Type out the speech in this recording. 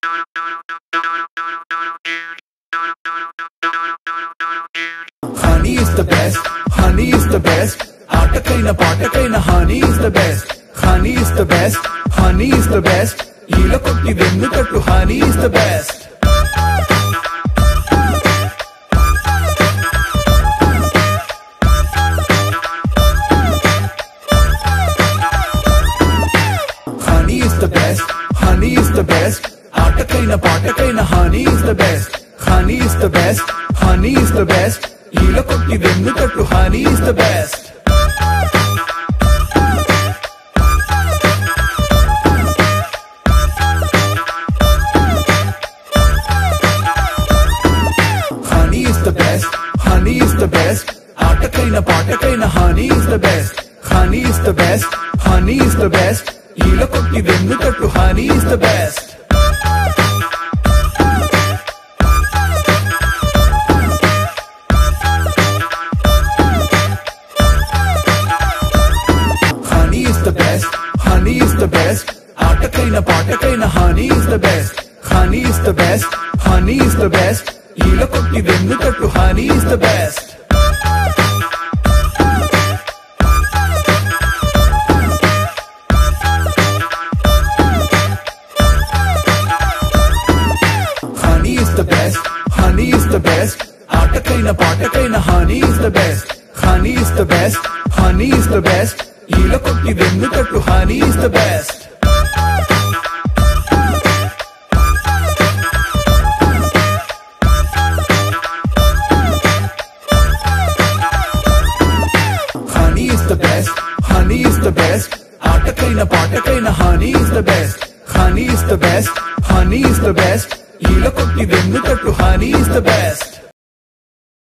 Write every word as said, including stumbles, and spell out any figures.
Honey is the best, honey is the best. Aatakaina paatakaina honey is the best. Honey is the best, honey is the best. Eela kotti vennu tattu honey is the best. Honey is the best, honey is the best. Aatakaina paatakaina honey is the best. Honey is the best, honey is the best. Eela kotti vennu tattu honey is the best. Honey is the best, honey is the best. Aatakaina paatakaina honey is the best. Honey is the best, honey is the best. Eela kotti vennu tattu honey is the best. Honey is the best, honey is the best. Aatakaina paatakaina honey is the best. Honey is the best, honey is the best. Eela kotti vennu tattu honey is the best. Honey is the best, honey is the best. Aatakaina paatakaina honey is the best. Honey is the best, honey is the best. Eela kotti vennu tattu honey is the best. Honey is the best, honey is the best. Aatakaina paatakaina honey is the best. Honey is the best, honey is the best. Eela kotti vennu tattu honey is the best.